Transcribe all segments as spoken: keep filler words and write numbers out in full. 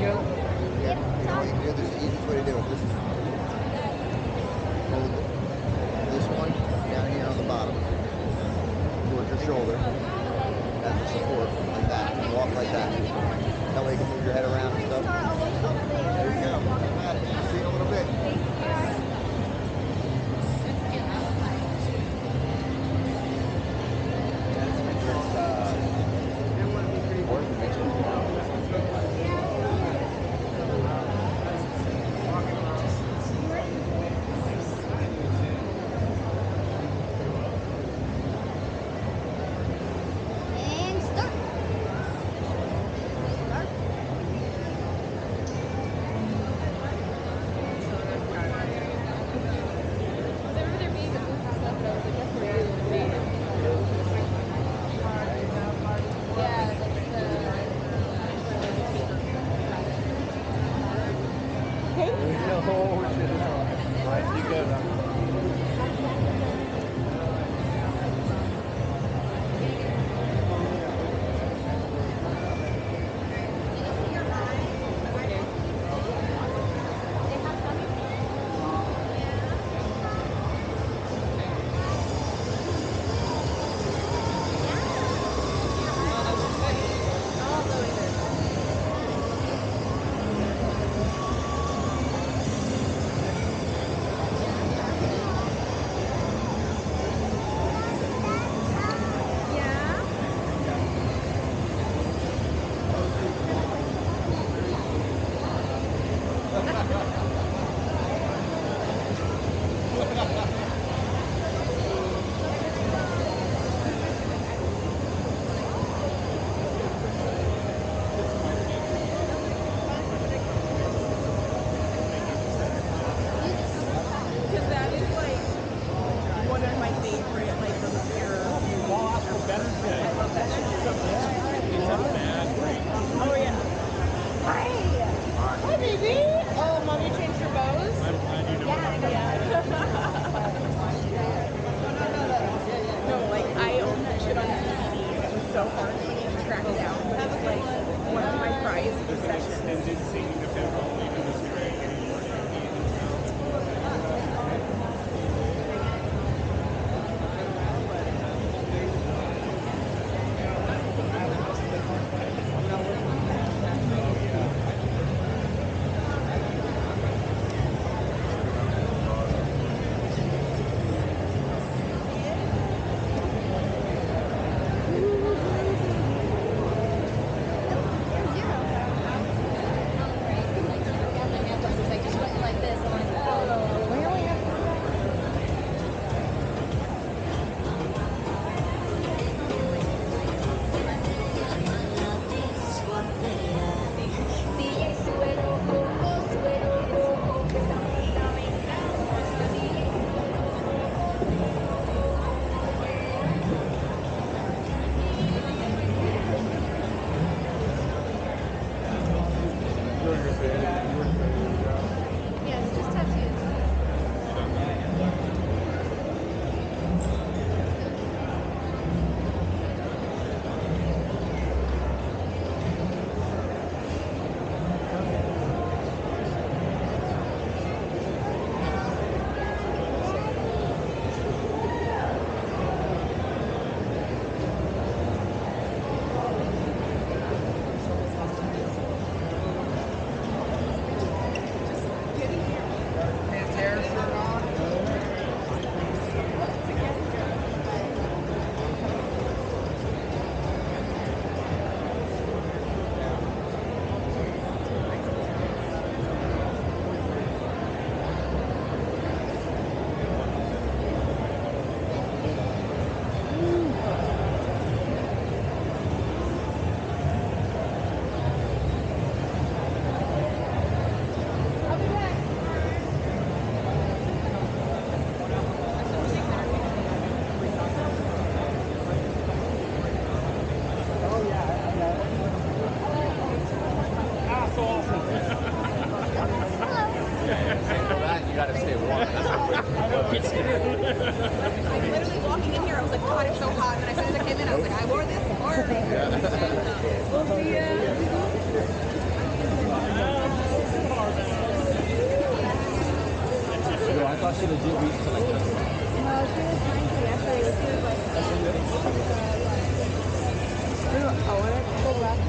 Yeah, you know what you can do? This is the easiest way to do it. This is hold this one down here on the bottom towards your shoulder as a support, like that, and walk like that. That way you can move your head around and stuff. There you go. You got it. See you in a little bit. Yeah, just make sure it's uh, working. Make sure it's And start. to the gym. We used to like. No, she was trying to yesterday. She was like, uh, yeah. Oh, and it's full left.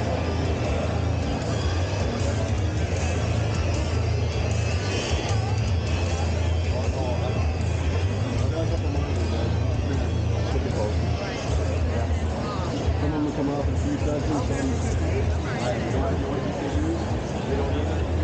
Someone will come off in three seconds. Some, I have no idea what you can use. They don't need it.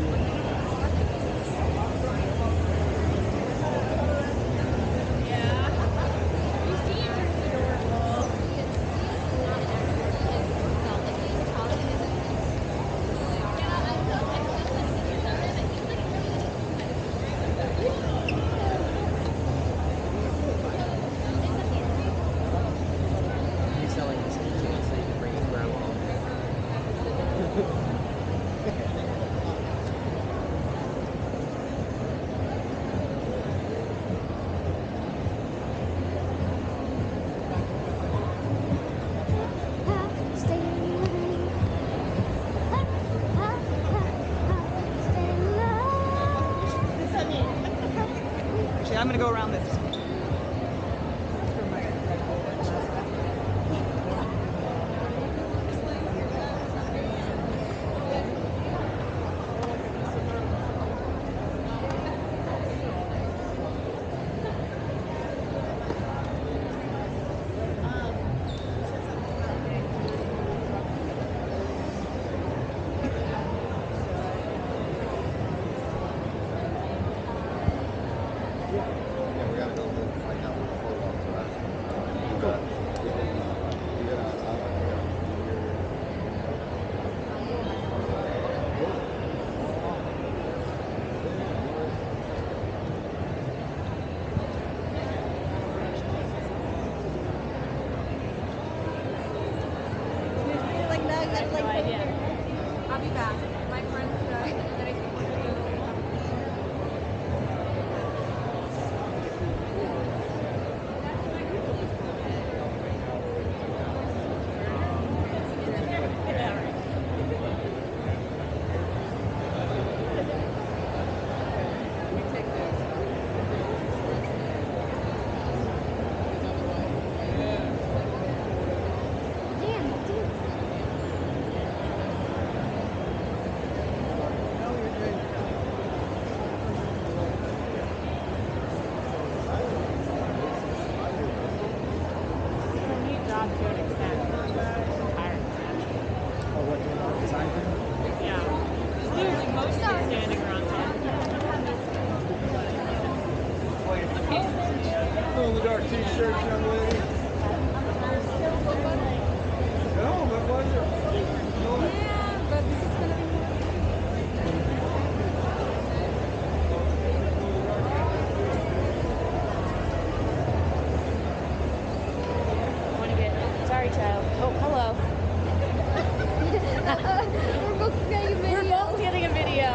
I'm gonna go around this. I'll be back. My friend's The dark t-shirt, young lady. No, but was it? Yeah, but this is gonna be Want to get? Sorry, child. Oh, hello. We're both getting a video. We're both getting a video.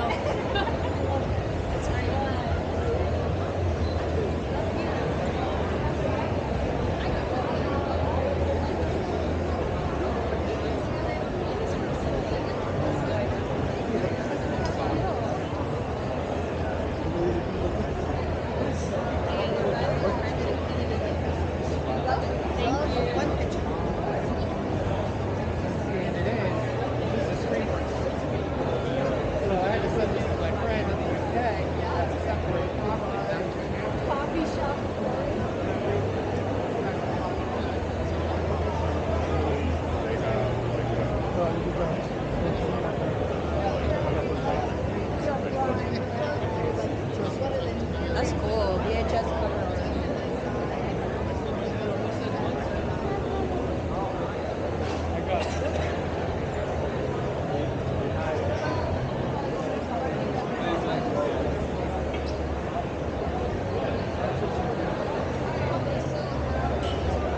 That's cool. V H S cover.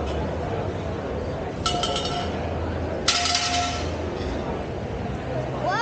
What?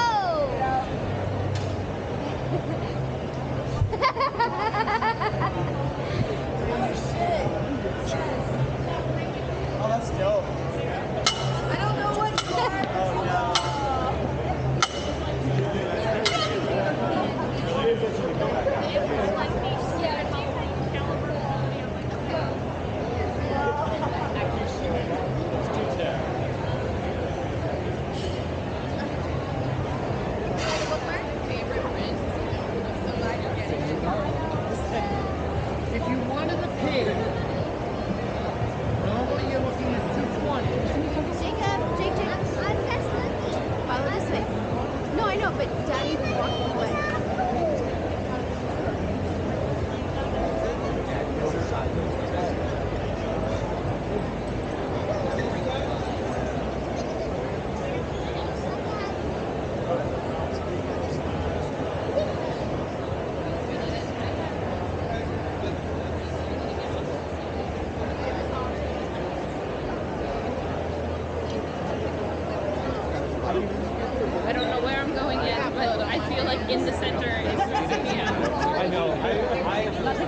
I don't know where I'm going yet, but I feel like in the center is yeah. I know. I, I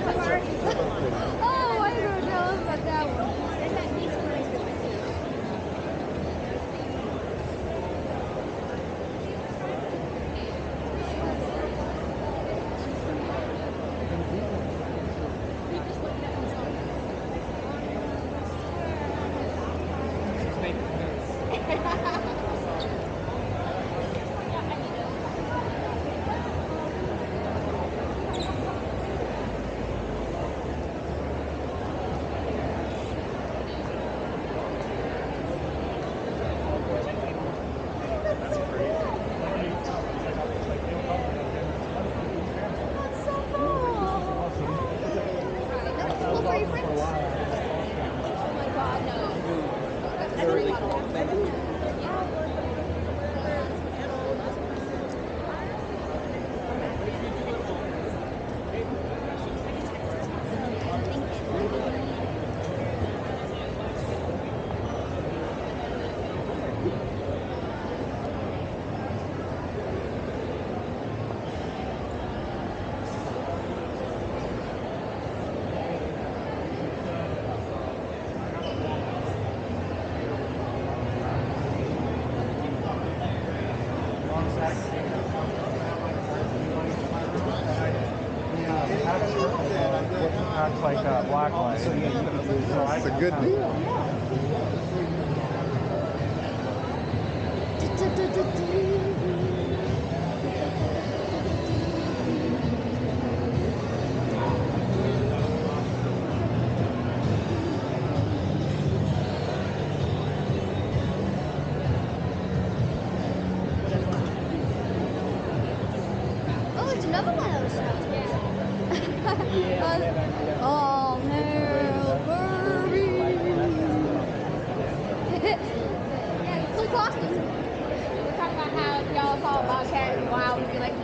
Oh, I don't know about that one. There's that nice place to went to. Acts like that black light. So That's a good deal. Oh, it's another one of those stuff. Yeah. Oh no, Barbie. Yeah, cool costume. We're talking about how if y'all saw a bobcat in the wild, you'd be like,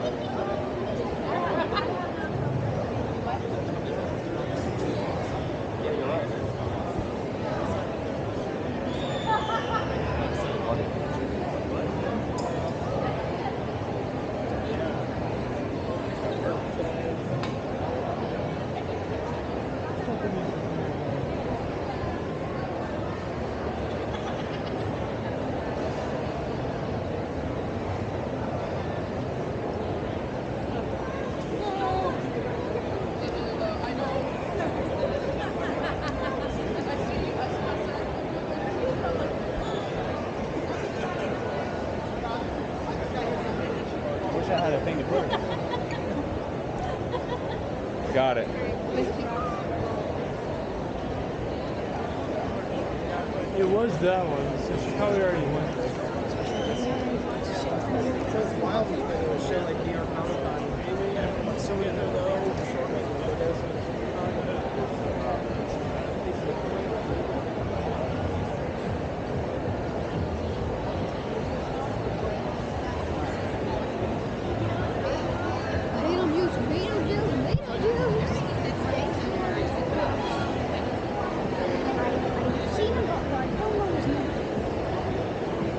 Wish I had a thing to put it. Got it. It was that one, so she probably already went there. So it's wild because it was show like New York Comic Con. So we could go show like a little bit of some content. tomato juice, tomato juice, tomato juice. I, I seen him, but I don't know his name.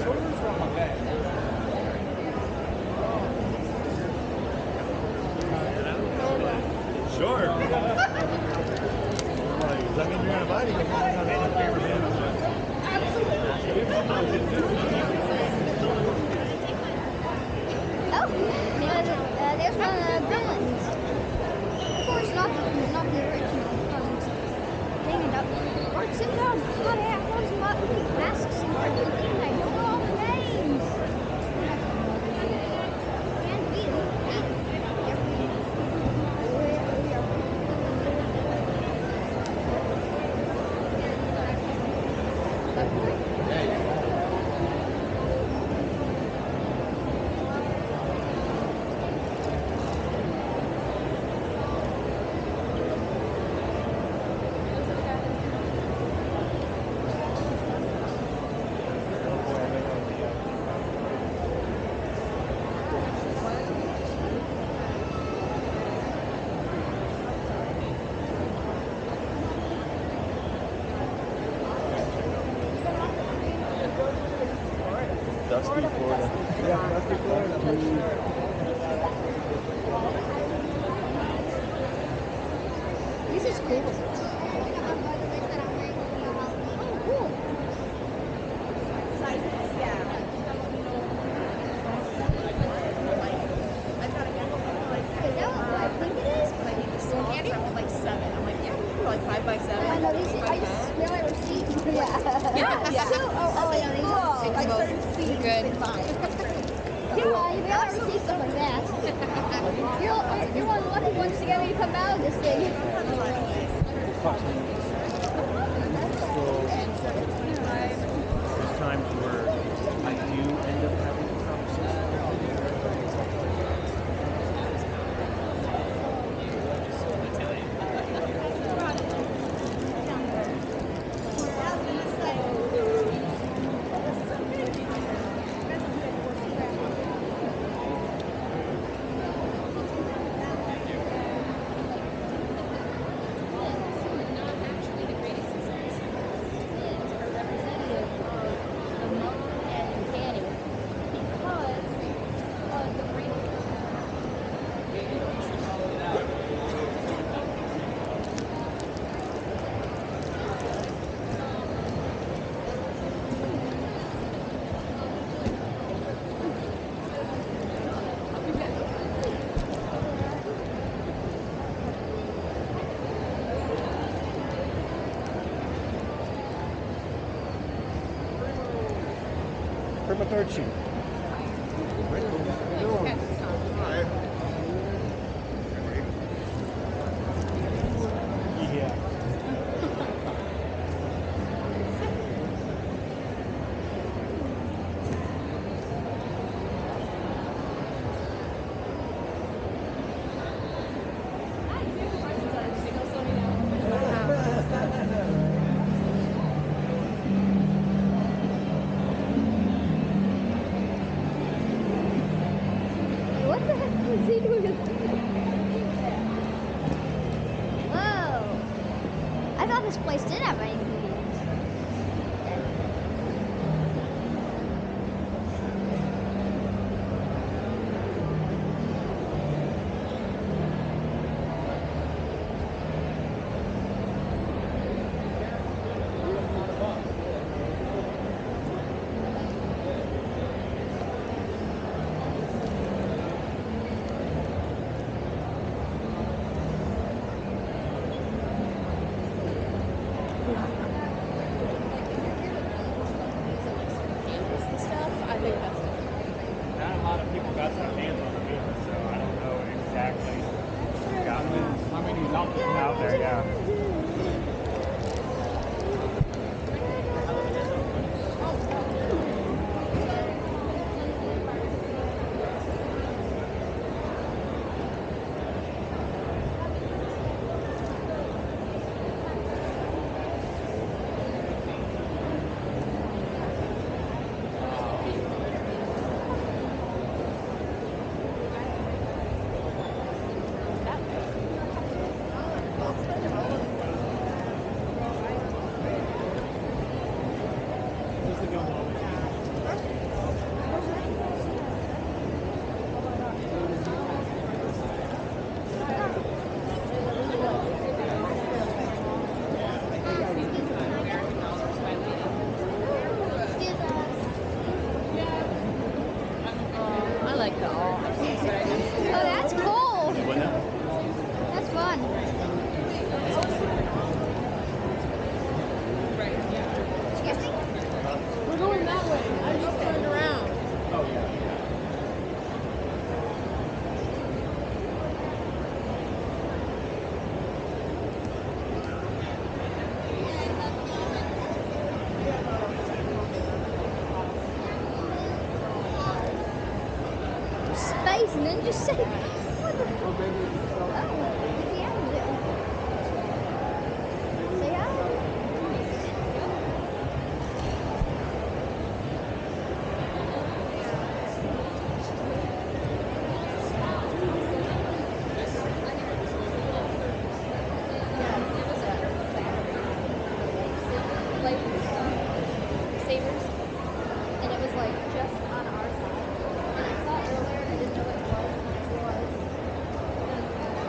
shoulders or on my back? Sure. Like, does that mean you're gonna bite it? You're gonna have the camera in. Oh, uh, uh, there's one of the villains. Of course, not the, not the original. Um, dang it up. Or it's in the hot air, close my masks in Argentina. I don't know all the names. Can't beat it. Dusty Florida. Yeah, Dusty Florida. This is cool. Oh, cool. Is that what I think it is? Like seven. I'm like, yeah, we can do like five by seven. I know these. I just smell like receipts. Yeah. Yeah. Yeah. So, oh, oh, yeah, these are Cool. Like certain seeds Good. they buy. Yeah, you better receive stuff like that. You're, you're one of the lucky ones to get me to come out of this thing. There's times where I do end up having a conversation. Prima Thirteen. Yeah. What the heck is he doing? Whoa. I thought this place did have any movies. I think that's Not a lot of people got their hands on the camera, so I don't know exactly how many, how many is out there, yeah. face and then just say, what the fuck? Oh, if he has it. Say hi. Savers, and it was like just on our side. And I saw it earlier and I didn't know what it was, and I realized.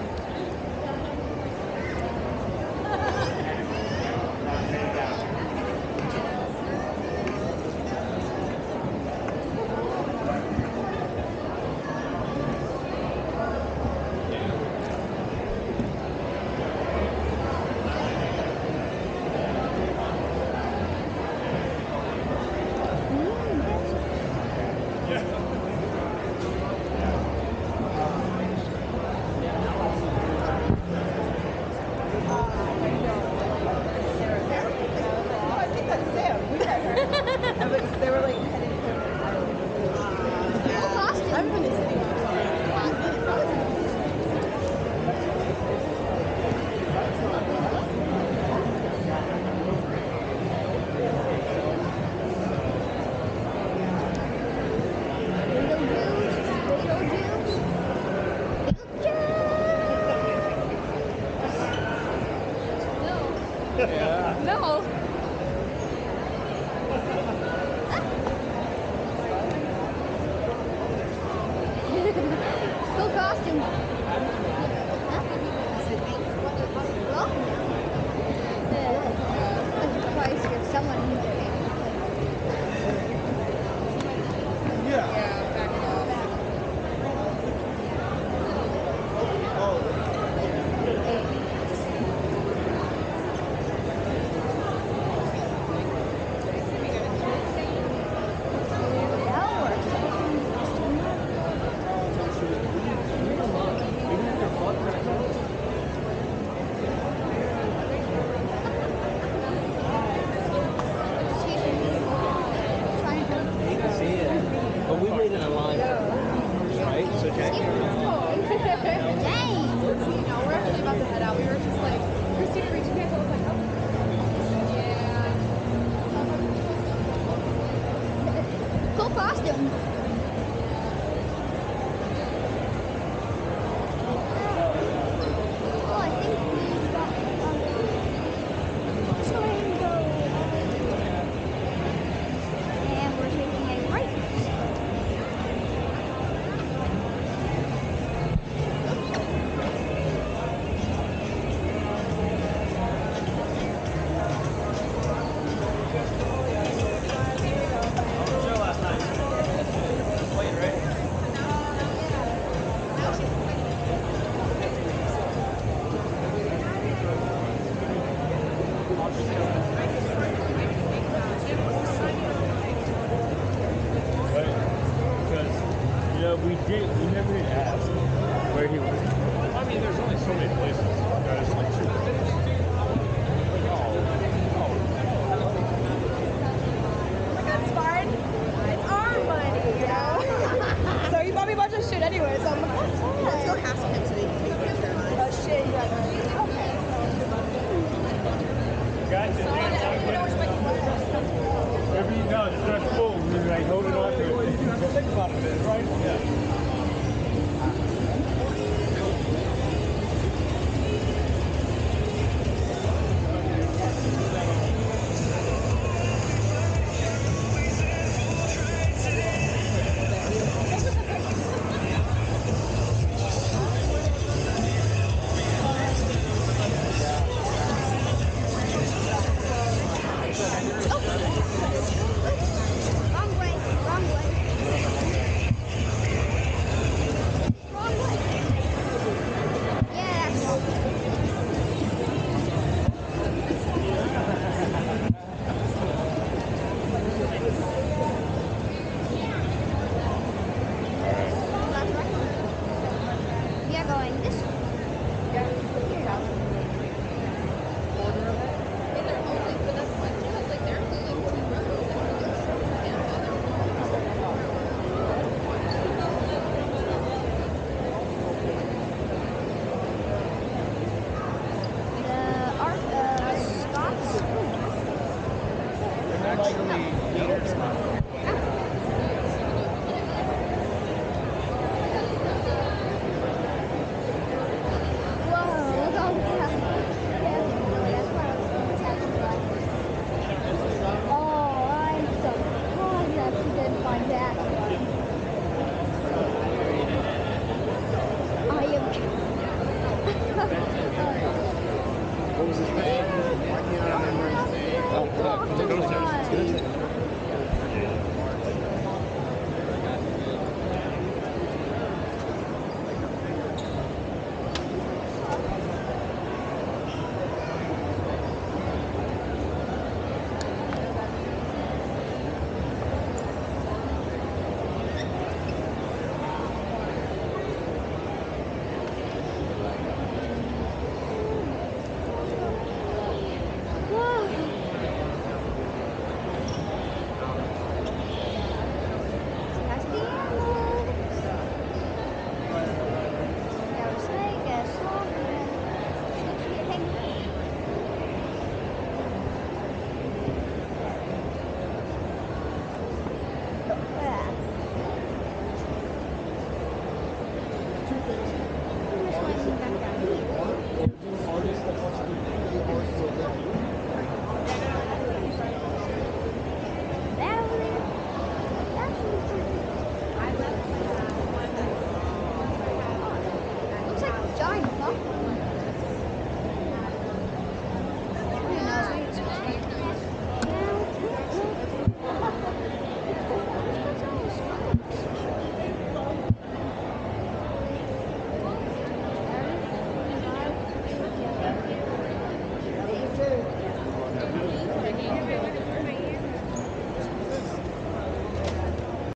I think that's Sam. We met her. I was, they were like heading to Cool costume. I'm really sitting on Yeah. No. Cool costume. Huh? Well, that's the price for someone who's Yeah. But we waited in line, right? So Jackie. Dang. You know, we're actually about to head out. We were just like, Christina reaching out. I was like, oh. Yeah. Cool costume. Oh, I think we got um, Triangle. And we're taking a right. Because, you know, we did, we never did ask where he was. I mean, there's only so many places. There's only two places. Oh, Like, that's fine. It's our money, you know? So he bought me a bunch of shit anyway, so I'm like, oh, fine. Let's go ask him so he can take pictures of us. Oh, shit, you got money. Okay. gotcha. So, Yeah, I don't know which way he went. wherever you go, it starts full. And you're like holding on to it. So think about it, man, right? Yeah. Wrong way, wrong way. like that.